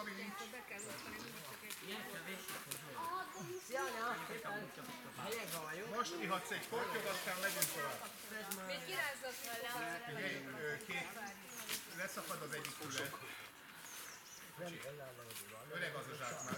Robi nincs. Szia, anya! Helyekben vagyunk. Most ihatsz egy kortyot, aztán megyünk tovább. Még kirázott vele. Leszakad az egyik füle. Öreg az a zsák már.